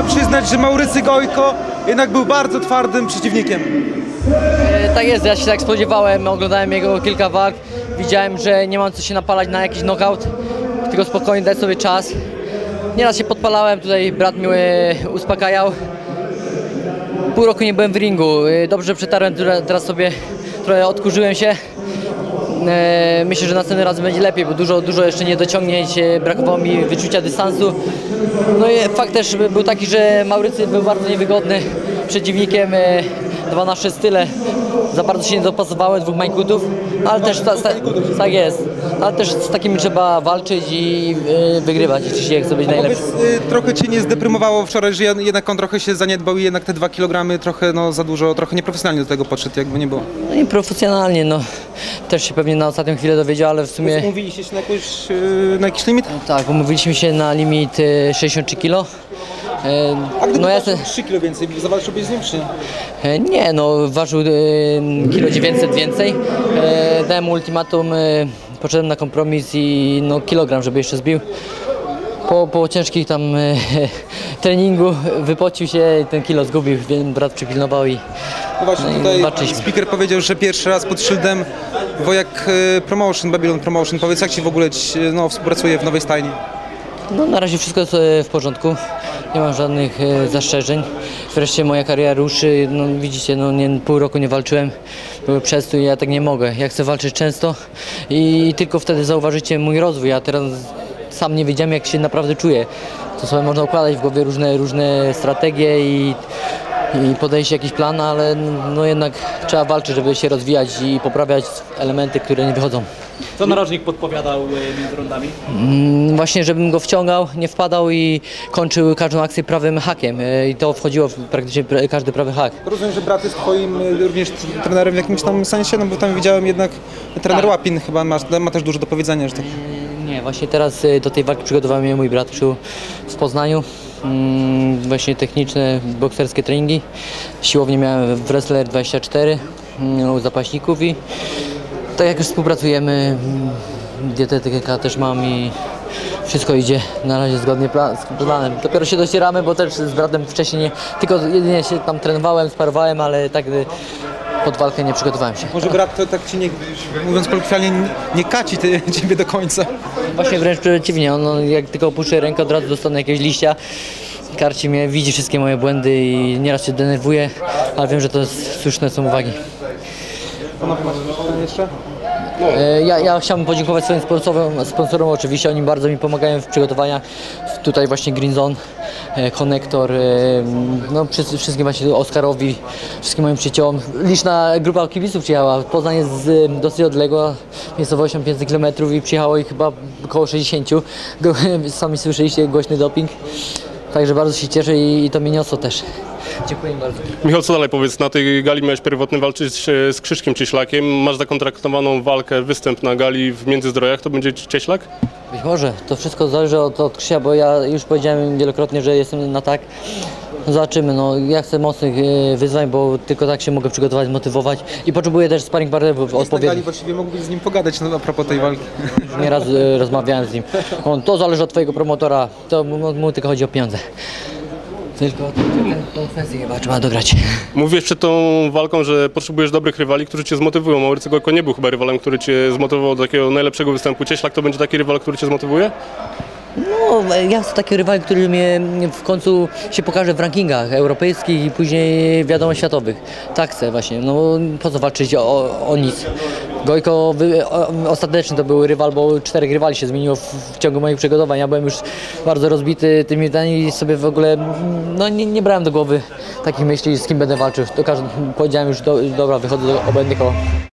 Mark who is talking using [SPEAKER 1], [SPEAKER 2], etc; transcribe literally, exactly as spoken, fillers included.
[SPEAKER 1] trzeba przyznać, że Maurycy Gojko jednak był bardzo twardym przeciwnikiem.
[SPEAKER 2] E, tak jest, ja się tak spodziewałem, oglądałem jego kilka walk, widziałem, że nie mam co się napalać na jakiś knockout, tylko spokojnie dać sobie czas. Nieraz się podpalałem, tutaj brat mnie e, uspokajał. Pół roku nie byłem w ringu, e, dobrze przetarłem, teraz sobie trochę odkurzyłem się. E, myślę, że następnym razem będzie lepiej, bo dużo, dużo jeszcze niedociągnięć, e, brakowało mi wyczucia dystansu. No i fakt też był taki, że Maurycy był bardzo niewygodny przeciwnikiem, e, dwa nasze style. Za bardzo się nie dopasowały, dwóch mańkutów, ale też ta, ta, tak jest, ale też z takimi trzeba walczyć i e, wygrywać, jeśli się chce być najlepszy.
[SPEAKER 1] Powiedz, y, trochę cię nie zdeprymowało wczoraj, że jednak on trochę się zaniedbał i jednak te dwa kilogramy trochę no, za dużo, trochę nieprofesjonalnie do tego podszedł, jakby nie było.
[SPEAKER 2] No i profesjonalnie, no też się pewnie na ostatnią chwilę dowiedział, ale w sumie...
[SPEAKER 1] Umówiliście się na, jakąś, y, na jakiś limit?
[SPEAKER 2] Tak, umówiliśmy się na limit e, sześćdziesiąt trzy kilo. E,
[SPEAKER 1] A gdyby
[SPEAKER 2] no ja
[SPEAKER 1] ważył
[SPEAKER 2] se...
[SPEAKER 1] trzy kilo więcej, zawalczyłbyś z nim czy nie?
[SPEAKER 2] E, Nie, no ważył e, kilo dziewięćset więcej. E, dałem mu ultimatum, e, poszedłem na kompromis i no kilogram, żeby jeszcze zbił. Po, po ciężkich tam e, treningu wypocił się i ten kilo zgubił, więc brat przypilnował i
[SPEAKER 1] No właśnie,
[SPEAKER 2] no i
[SPEAKER 1] tutaj
[SPEAKER 2] walczyliśmy.
[SPEAKER 1] speaker powiedział, że pierwszy raz pod szyldem Wojak y, Promotion, Babylon Promotion. Powiedz, jak ci w ogóle ci, no, współpracuje w nowej stajni?
[SPEAKER 2] No na razie wszystko jest e, w porządku, nie mam żadnych e, zastrzeżeń. Wreszcie moja kariera ruszy, no widzicie, no nie, pół roku nie walczyłem, były przestój i ja tak nie mogę. Ja chcę walczyć często i tylko wtedy zauważycie mój rozwój, ja teraz sam nie wiedziałem jak się naprawdę czuję. To sobie można układać w głowie różne, różne strategie i, i podejść jakiś plan, ale no jednak trzeba walczyć, żeby się rozwijać i poprawiać elementy, które nie wychodzą.
[SPEAKER 3] Co narożnik podpowiadał między rundami?
[SPEAKER 2] Mm, Właśnie, żebym go wciągał, nie wpadał i kończył każdą akcję prawym hakiem. E, I to wchodziło w praktycznie pra- każdy prawy hak.
[SPEAKER 1] Rozumiem, że brat jest twoim y, również t- trenerem w jakimś tam sensie, no bo tam widziałem jednak trener
[SPEAKER 2] Tak.
[SPEAKER 1] Łapin chyba ma, ma też dużo do powiedzenia, że tak.
[SPEAKER 2] Nie, właśnie teraz e, do tej walki przygotował mnie mój brat przy, w Poznaniu. Mm, Właśnie techniczne, bokserskie treningi. Siłownię miałem w Wrestler dwadzieścia cztery mm, u zapaśników i tak jak już współpracujemy, mm, dietetykę też mam i wszystko idzie na razie zgodnie pla- z planem. Dopiero się docieramy, bo też z bratem wcześniej nie, tylko jedynie się tam trenowałem, sparowałem, ale tak y, pod walkę nie przygotowałem się.
[SPEAKER 1] Może brat to tak ci nie, mówiąc kolokwialnie, nie, nie kaci ty, ciebie do końca.
[SPEAKER 2] Właśnie wręcz przeciwnie, on, on jak tylko opuszczę rękę, od razu dostanę jakiegoś liścia. Karci mnie, widzi wszystkie moje błędy i nieraz się denerwuje, ale wiem, że to jest, słuszne są uwagi.
[SPEAKER 1] Panowie, macie pytanie jeszcze?
[SPEAKER 2] E, Ja, ja chciałbym podziękować swoim sponsorom, sponsorom oczywiście, oni bardzo mi pomagają w przygotowaniach. Tutaj właśnie Green Zone, e, Konektor, e, no wszyscy- wszystkim właśnie Oskarowi, wszystkim moim przyjaciołom. Liczna grupa kibiców przyjechała, Poznań jest z, dosyć odległa, miejscowością pięćset kilometrów i przyjechało ich chyba około sześćdziesięciu. Go- Sami słyszeliście głośny doping, także bardzo się cieszę i, i to mnie niosło też. Dziękuję bardzo.
[SPEAKER 4] Michał, co dalej powiedz? Na tej gali miałeś pierwotnie walczyć e, z Krzyszkiem Cieślakiem. Masz zakontraktowaną walkę, występ na gali w Międzyzdrojach. To będzie Cieślak?
[SPEAKER 2] Być może, to wszystko zależy od, od Krzysia, bo ja już powiedziałem wielokrotnie, że jestem na tak. Zobaczymy, no ja chcę mocnych e, wyzwań, bo tylko tak się mogę przygotować, motywować i potrzebuję też sparring partnerów
[SPEAKER 1] Jest na gali,
[SPEAKER 2] odpowiednich.
[SPEAKER 1] właściwie mógłbyś z nim pogadać no, a propos tej walki.
[SPEAKER 2] Nieraz e, rozmawiałem z nim. On, to zależy od twojego promotora, to mu, mu tylko chodzi o pieniądze. Tylko tą kwestię chyba trzeba dograć.
[SPEAKER 4] Mówiłeś przed tą walką, że potrzebujesz dobrych rywali, którzy cię zmotywują. Maurycy Gojko nie był chyba rywalem, który cię zmotywował do takiego najlepszego występu. Cieślak to będzie taki rywal, który cię zmotywuje?
[SPEAKER 2] No, ja chcę taki rywal, który mnie w końcu się pokaże w rankingach europejskich i później wiadomo światowych. Tak chcę właśnie, no po co walczyć o, o nic. Gojko wy, o, ostatecznie to był rywal, bo czterech rywali się zmieniło w, w ciągu moich przygotowań. Ja byłem już bardzo rozbity tymi pytaniami i sobie w ogóle no, nie, nie brałem do głowy takich myśli, z kim będę walczył. To każdy, powiedziałem już, do, dobra, wychodzę do obojętnego.